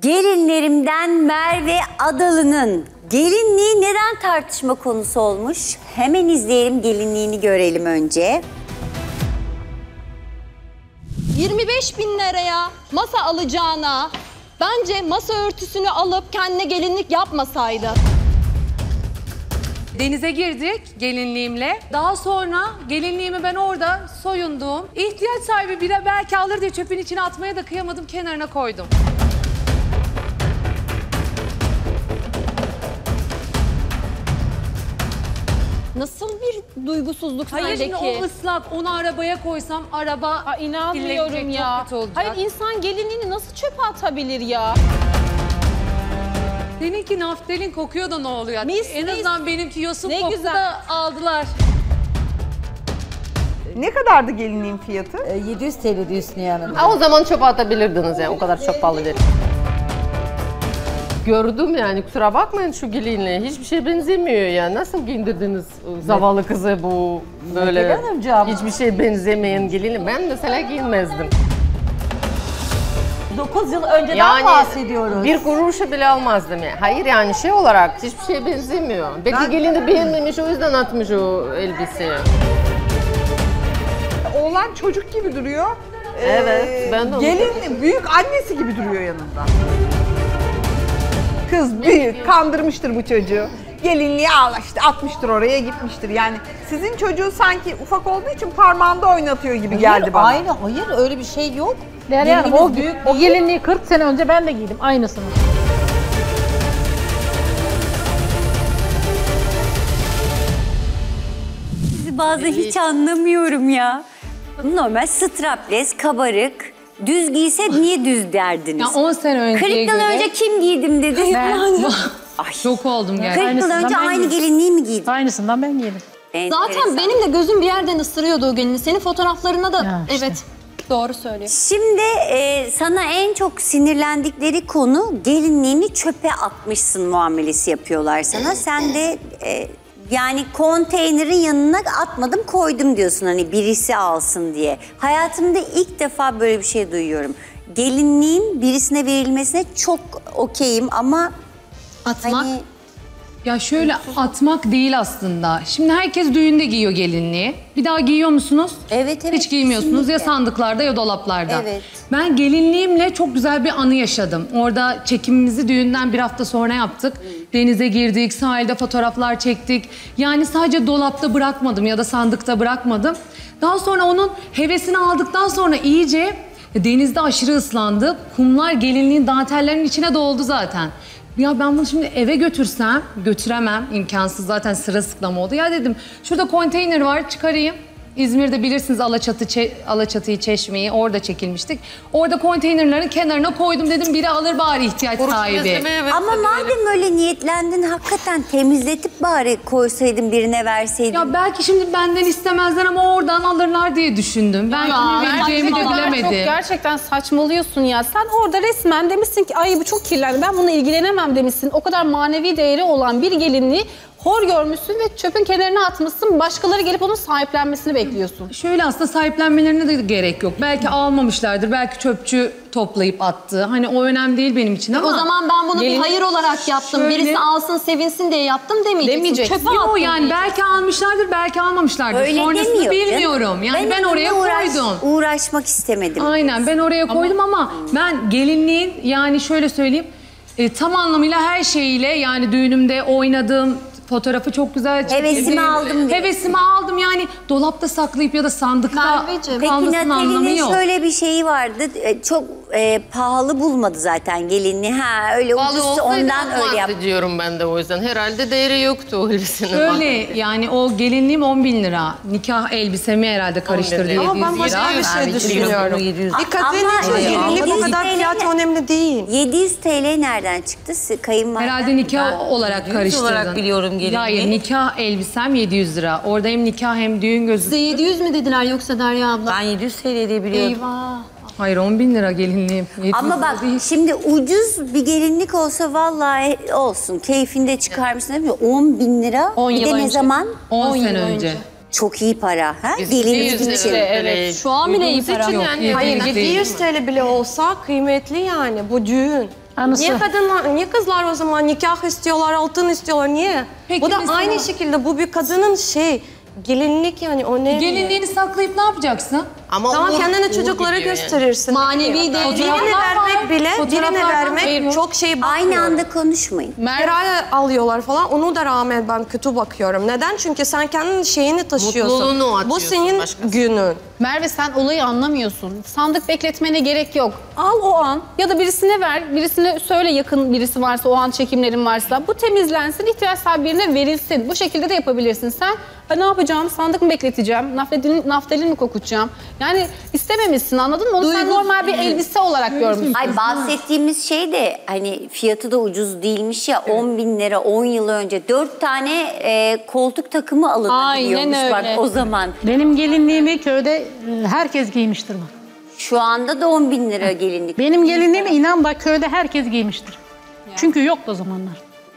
Gelinlerimden Merve Adalı'nın gelinliği neden tartışma konusu olmuş? Hemen izleyelim, gelinliğini görelim önce. 25.000 liraya masa alacağına bence masa örtüsünü alıp kendine gelinlik yapmasaydı. Denize girdik gelinliğimle. Daha sonra gelinliğimi ben orada soyundum. İhtiyaç sahibi biri belki alır diye çöpün içine atmaya da kıyamadım, kenarına koydum. Nasıl bir duygusuzluk Hayır, sendeki? şimdi o ıslak, onu arabaya koysam araba İnanmıyorum kirlenecek, ya. çok kötü olacak. Hayır, insan gelinliğini nasıl çöpe atabilir ya? Seninki naftalin kokuyor da ne oluyor? Mis, en mis. azından benimki yosun Ne koktu güzel. da aldılar. Ne kadardı gelinliğin fiyatı? 700 TL diyor Hüsnü Hanım. O zaman çöpe atabilirdiniz yani, o kadar çok pahalı değil. Gördüm yani, kusura bakmayın şu gelinliğe, hiçbir şey benzemiyor ya. Nasıl giydirdiniz zavallı kızı bu böyle hiçbir şey benzemeyen gelini? Ben mesela giyinmezdim. 9 yıl önceden Yani bahsediyoruz. bir kuruşu bile almazdım yani. Hayır yani şey olarak hiçbir şey benzemiyor. Belki gelin de beğenmemiş, o yüzden atmış o elbiseyi. Oğlan çocuk gibi duruyor. Evet, ben de onu Gelin büyük annesi gibi duruyor yanında. Kız büyük, kandırmıştır bu çocuğu. Gelinliği al işte, atmıştır oraya, gitmiştir. Yani sizin çocuğu sanki ufak olduğu için parmağında oynatıyor gibi geldi bana. Hayır, öyle bir şey yok. Derya Hanım, Gelinimiz o, büyük o gelinliği 40 sene önce ben de giydim aynısını. Sizi bazen hiç anlamıyorum ya. Normal strapless, kabarık, düz giyse niye düz derdiniz? Ya 10 sene 40 önceye yıl göre önce kim giydim dedi. Ay, şok oldum 40 gerçekten. yıl önce ben aynı giydim. gelinliği mi giydin? Aynısından ben giydim. Zaten benim de gözüm bir yerden ısırıyordu o gelinliği. Senin fotoğraflarına da Ya işte. evet, doğru söylüyor. Şimdi sana en çok sinirlendikleri konu gelinliğini çöpe atmışsın muamelesi yapıyorlar sana. Sen de yani konteynerin yanına atmadım koydum diyorsun hani birisi alsın diye. Hayatımda ilk defa böyle bir şey duyuyorum. Gelinliğin birisine verilmesine çok okeyim ama Atmak. hani Ya şöyle atmak değil aslında. Şimdi herkes düğünde giyiyor gelinliği. Bir daha giyiyor musunuz? Evet, Hiç giymiyorsunuz kesinlikle. ya sandıklarda ya dolaplarda. Evet. Ben gelinliğimle çok güzel bir anı yaşadım. Orada çekimimizi düğünden bir hafta sonra yaptık. Denize girdik, sahilde fotoğraflar çektik. Yani sadece dolapta bırakmadım ya da sandıkta bırakmadım. Daha sonra onun hevesini aldıktan sonra iyice denizde aşırı ıslandı. Kumlar gelinliğin dantellerinin içine doldu zaten. Ya ben bunu şimdi eve götürsem, götüremem, imkansız zaten sırılsıklam oldu. Ya dedim şurada konteyner var, çıkarayım. İzmir'de bilirsiniz Alaçatı'yı, Çeşme'yi, orada çekilmiştik. Orada konteynerlerin kenarına koydum, dedim biri alır bari ihtiyaç sahibi. ama madem öyle niyetlendin hakikaten temizletip bari koysaydın birine verseydin. Ya belki şimdi benden istemezler ama oradan alırlar diye düşündüm. Ben kimi vereceğimi de Çok bilemedim. gerçekten saçmalıyorsun ya. Sen orada resmen demişsin ki ay bu çok kirlendi, ben bununla ilgilenemem demişsin. O kadar manevi değeri olan bir gelinliği hor görmüşsün ve çöpün kenarına atmışsın. Başkaları gelip onun sahiplenmesini bekliyorsun. Şöyle aslında sahiplenmelerine de gerek yok. Belki almamışlardır, belki çöpçü toplayıp attı. Hani o önemli değil benim için ama... O zaman ben bunu bir hayır olarak yaptım. Şöyle- Birisi alsın sevinsin diye yaptım demeyeceksin. Çöpe Yo attım yani diyeceksin. belki almışlardır, belki almamışlardır. Öyle Sonrasını demiyor canım. bilmiyorum. Yani ben oraya koydum. Uğraşmak istemedim. Aynen ben oraya koydum ama ben gelinliğin yani şöyle söyleyeyim tam anlamıyla her şeyiyle yani düğünümde oynadığım fotoğrafı çok güzel çekildi. Hevesimi aldım diyor. Hevesimi aldım yani dolapta saklayıp ya da sandıkta Merveciğim. Peki kalmasının anlamı Natalie'nin yok. şöyle bir şeyi vardı. Çok pahalı bulmadı zaten gelinliği. Ha öyle ucuzsa ondan öyle yaptı. diyorum ben de o yüzden. Herhalde değeri yoktu o elbisenin. Şöyle yani o gelinliğim 10.000 lira. Nikah elbisemi herhalde karıştırdı 700 lira. Ama ben başka bir şey düşünüyorum. 700. Dikkatini gelinlik o kadar fiyatı önemli değil. 700 TL nereden çıktı? Kayınvalide. Herhalde nikah olarak karıştırdın. olarak biliyorum gelinliği. Hayır nikah elbisem 700 lira. Orada hem nikah hem düğün gözü. Size 700 mü dediler yoksa Derya abla? Ben 700 TL diye biliyordum. Eyvah. Hayır 10.000 lira gelinliğim. 700 Ama lira bak değil. şimdi ucuz bir gelinlik olsa vallahi olsun. Keyfinde çıkarmışsın değil mi? 10.000 lira. 10 bir yıl de ne önce. zaman? 10 yıl sene önce. önce. Çok iyi para. Ha? Gelinlik için. Evet. Şu an bile iyi para. Yok, Hayır gelinlik değil. 700 TL bile olsa kıymetli yani bu düğün. Anısı. Niye kadınlar, niye kızlar o zaman nikah istiyorlar, altın istiyorlar, niye? Peki Bu da mesela- aynı şekilde, bu bir kadının gelinlik yani, o ne? Gelinliğini saklayıp ne yapacaksın? Ama Tamam, uğur- kendine uğur çocuklara gidiyor yani. gösterirsin. Manevi değeri. Birine vermek bile, birine vermek çok şey bakmıyor. Aynı anda konuşmayın. Kiraya alıyorlar falan, onu da rağmen ben kötü bakıyorum. Neden? Çünkü sen kendin şeyini taşıyorsun. Mutluluğunu Bu atıyorsun senin başkasına. günün. Merve sen olayı anlamıyorsun. Sandık bekletmene gerek yok. Al o an ya da birisine ver. Birisine söyle, yakın birisi varsa, o an çekimlerin varsa. Bu temizlensin, ihtiyaç sahibi birine verilsin. Bu şekilde de yapabilirsin. Sen ne yapacağım? Sandık mı bekleteceğim? Naftalin mi kokutacağım? Yani istememişsin, anladın mı? Onu sen normal bir elbise olarak görmüşsün. Ay bahsettiğimiz şey de hani fiyatı da ucuz değilmiş ya, 10 bin lira 10 yıl önce 4 tane koltuk takımı alınabiliyormuş Aynen bak öyle. o zaman. Benim gelinliğimi köyde herkes giymiştir bak. Şu anda da 10 bin lira gelinlik. Benim gelinliğimi inan bak köyde herkes giymiştir. Çünkü yoktu o zamanlar.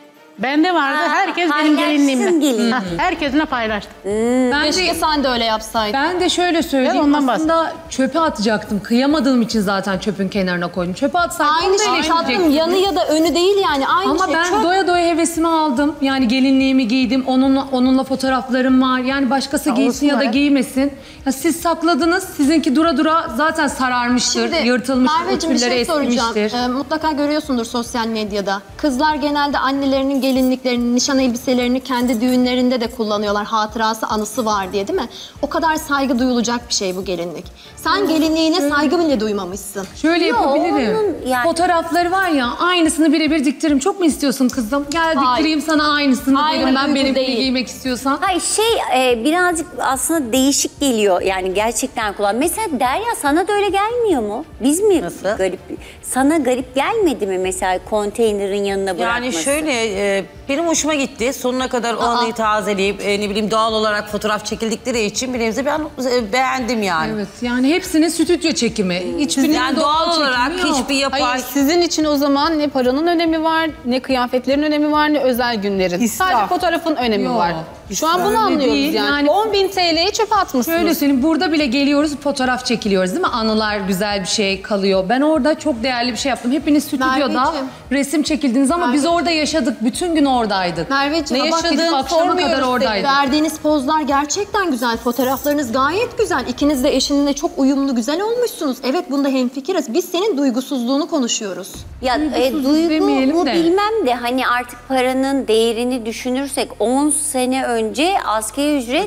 Bende vardı, Ha, herkes benim paylaşsın gelinliğimle. gelin. Ha, herkesine paylaştım. Keşke sen de öyle yapsaydın. Ben de şöyle söyleyeyim, Ben ondan aslında çöpe atacaktım. Kıyamadığım için zaten çöpün kenarına koydum. Çöpe atsaydım Aynı onu da şey eleştirecektim. tatlım, yanı ya da önü değil yani. Aynı Ama şey. ben Çöp. doya doya hevesimi aldım. Yani gelinliğimi giydim, onunla fotoğraflarım var. Yani başkası giysin ya da var. giymesin. Ya siz sakladınız, sizinki dura dura zaten sararmıştır, yırtılmıştır, Merveciğim, bir ütülleri şey soracağım. eskimiştir. Mutlaka görüyorsundur sosyal medyada. Kızlar genelde annelerinin gelinliklerini, nişan elbiselerini kendi düğünlerinde de kullanıyorlar. Hatırası, anısı var diye, değil mi? O kadar saygı duyulacak bir şey bu gelinlik. Sen gelinliğine saygı bile duymamışsın. Şöyle yapabilirim. onun yani- Fotoğrafları var ya, aynısını birebir diktiririm. Çok mu istiyorsun kızım? Gel Hayır. diktireyim sana aynısını Aynen, derim. Ben uygun benimkini değil. giymek istiyorsan. Hayır birazcık aslında değişik geliyor yani gerçekten kullan. Mesela Derya sana da öyle gelmiyor mu? Biz mi garip? Sana garip gelmedi mi mesela konteynerin yanına bırakması? Yani şöyle benim hoşuma gitti. Sonuna kadar o anıyı tazeleyip ne bileyim doğal olarak fotoğraf çekildikleri için bir nebze ben beğendim yani. Evet, yani hepsinin stüdyo çekimi. Hiçbirinin Yani doğal olarak çekimi yok. hiçbir yapay... Hayır, sizin için o zaman ne paranın önemi var, ne kıyafetlerin önemi var, ne özel günlerin. İsraf. Sadece fotoğrafın önemi Yok, var. Şu an bunu öyle anlıyoruz değil. yani. Yani- 10.000 TL'yi çöpe atmışsınız. Şöyle söyleyeyim, burada bile geliyoruz, fotoğraf çekiliyoruz değil mi? Anılar, güzel bir şey kalıyor. Ben orada çok değerli bir şey yaptım. Hepiniz stüdyoda Merveciğim. resim çekildiniz ama biz orada yaşadık. Bütün gün oradaydık. Merveciğim, Ne bak, yaşadığın gidip akşama kadar sormuyoruz oradaydık. seni. Verdiğiniz pozlar gerçekten güzel. Fotoğraflarınız gayet güzel. İkiniz de eşinle çok uyumlu, güzel olmuşsunuz. Evet, bunda hemfikiriz. Biz senin duygusuzluğunu konuşuyoruz. Ya Duygusuz duygu demeyelim mu de. bilmem de hani artık paranın değerini düşünürsek 10 sene önce asgari ücret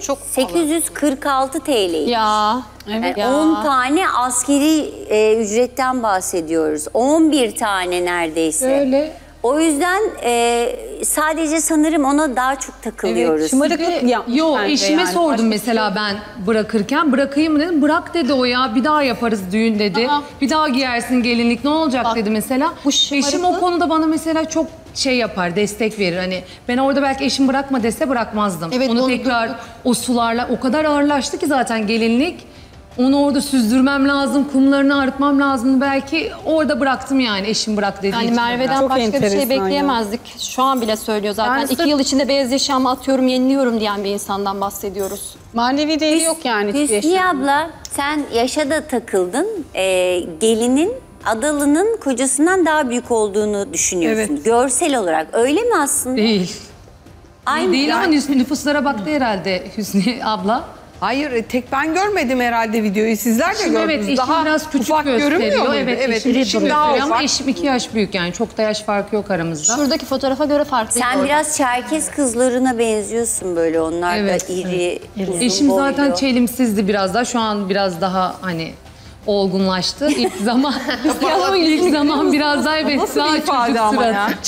846 TL'ydi. Ya. Yani ya. 10 tane askeri ücretten bahsediyoruz. 11 tane neredeyse. Öyle. O yüzden sadece sanırım ona daha çok takılıyoruz. Şımarıklık yapmış Yo, bence eşime yani. sordum Başka bir mesela ben bırakırken. Bırakayım mı dedim. Bırak dedi o ya. Bir daha yaparız düğün dedi. Aa. Bir daha giyersin gelinlik ne olacak Bak, dedi mesela. bu Eşim o şımarıklık- konuda bana mesela çok şey yapar, destek verir. Hani ben orada belki eşim bırakma dese bırakmazdım. Evet, onu onu tekrar duyduk. o sularla o kadar ağırlaştı ki zaten gelinlik. Onu orada süzdürmem lazım, kumlarını arıtmam lazım. Belki orada bıraktım yani eşim bırak dediği Yani için. Merve'den Çok başka bir enteresan şey ya. bekleyemezdik. Şu an bile söylüyor zaten. Yani 2 yıl içinde beyaz eşyamı atıyorum, yeniliyorum diyen bir insandan bahsediyoruz. Manevi değeri yok yani. hiçbir Hüsniye eşyanın. abla sen yaşa da takıldın. Gelinin Adalı'nın kocasından daha büyük olduğunu düşünüyorsun. Evet. Görsel olarak öyle mi aslında? Değil. Aynı Değil ama nüfuslara baktı herhalde Hüsniye abla. Hayır, tek ben görmedim herhalde videoyu. Sizler de Şimdi gördünüz. evet eşim Daha biraz küçük ufak gösteriyor. görünmüyor muydu? Evet, Evet, eşim eşim küçük daha gösteriyor ama ufak. eşim 2 yaş büyük yani çok da yaş farkı yok aramızda. Şuradaki fotoğrafa göre farklı. Sen biraz Çerkez kızlarına benziyorsun böyle. Onlar Evet, da iri, uzun Eşim boylu. zaten çelimsizdi biraz daha. Şu an biraz daha hani olgunlaştı. İlk zaman ilk zaman biraz daha evet Nasıl daha bir ifade çocuk ama surat. ya?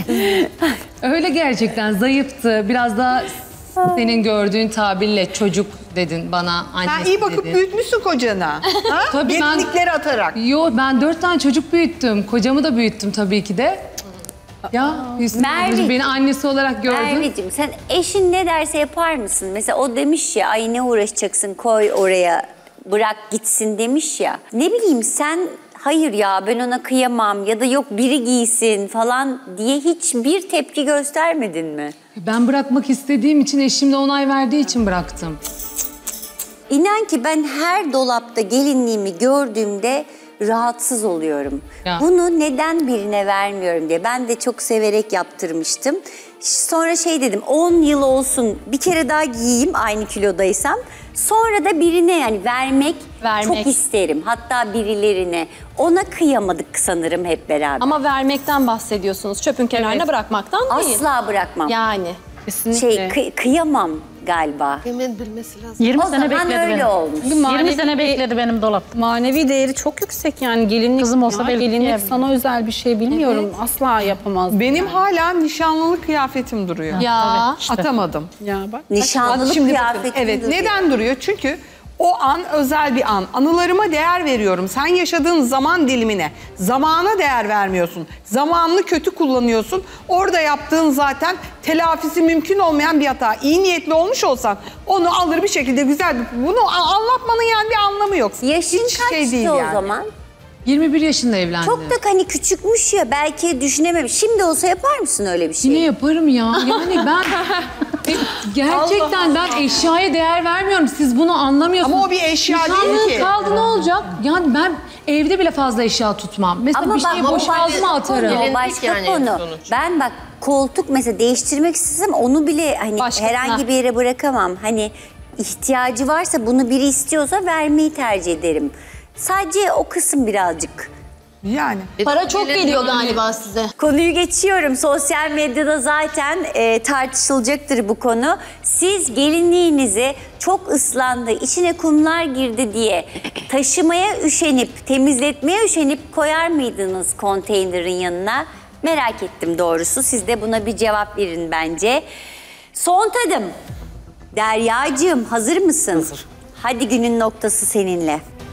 Öyle gerçekten zayıftı. Biraz daha senin gördüğün tabirle çocuk dedin bana annesi Sen iyi bakıp dedi. büyütmüşsün kocana. Ha? Tabii ben- Gelinlikleri atarak. Yo ben 4 tane çocuk büyüttüm. Kocamı da büyüttüm tabii ki de. Ya Hüsnü Merve- ablacığım, beni annesi olarak gördün. Merveciğim sen eşin ne derse yapar mısın? Mesela o demiş ya ay ne uğraşacaksın koy oraya bırak gitsin demiş ya. Ne bileyim sen hayır ya ben ona kıyamam ya da yok biri giysin falan diye hiçbir tepki göstermedin mi? Ben bırakmak istediğim için eşim de onay verdiği için bıraktım. İnan ki ben her dolapta gelinliğimi gördüğümde rahatsız oluyorum. Ya. Bunu neden birine vermiyorum diye. Ben de çok severek yaptırmıştım. Sonra şey dedim 10 yıl olsun bir kere daha giyeyim aynı kilodaysam. Sonra da birine yani vermek çok isterim. Hatta birilerine. Ona kıyamadık sanırım hep beraber. Ama vermekten bahsediyorsunuz. Çöpün kenarına bırakmaktan değil. Asla bırakmam. Yani. Kesinlikle. Kıyamam galiba. Hemen bilmesi lazım. 20 O sene zaman bekledi öyle beni. olmuş. 20 sene bekledi benim dolap. Manevi değeri çok yüksek yani gelinlik. Kızım olsa belki gelinlik yiyebilirim. sana özel bir şey bilmiyorum. Asla yapamaz. Benim hala nişanlılık kıyafetim duruyor. Ya. Atamadım. Ya bak. Nişanlılık Şimdi bakın, kıyafetim evet, duruyor. neden duruyor? Çünkü o an özel bir an. Anılarıma değer veriyorum. Sen yaşadığın zaman dilimine, zamana değer vermiyorsun. Zamanını kötü kullanıyorsun. Orada yaptığın zaten telafisi mümkün olmayan bir hata. İyi niyetli olmuş olsan onu alır bir şekilde güzel bunu anlatmanın yani bir anlamı yok. Yaşın Hiç kaçtı şey değil o yani. zaman? 21 yaşında evlendi. Çok da hani küçükmüş ya belki düşünememiş. Şimdi olsa yapar mısın öyle bir şey? Yine yaparım ya. Yani ben gerçekten ben eşyaya değer vermiyorum. Siz bunu anlamıyorsunuz. Ama o bir eşya değil Nişanlığın ki. kaldı ne olacak? Yani ben evde bile fazla eşya tutmam. Mesela bir şeyi boşaltma atarım. O başka yani konu. sonuç. Ben bak koltuk mesela değiştirmek istesem onu bile hani Başkasına. herhangi bir yere bırakamam. Hani ihtiyacı varsa bunu biri istiyorsa vermeyi tercih ederim. Sadece o kısım birazcık. Yani. Para çok geliyor galiba size. Konuyu geçiyorum. Sosyal medyada zaten tartışılacaktır bu konu. Siz gelinliğinizi çok ıslandı, içine kumlar girdi diye taşımaya üşenip, temizletmeye üşenip koyar mıydınız konteynerin yanına? Merak ettim doğrusu. Siz de buna bir cevap verin bence. Son tadım. Deryacığım hazır mısın? Hazır. Hadi günün noktası seninle.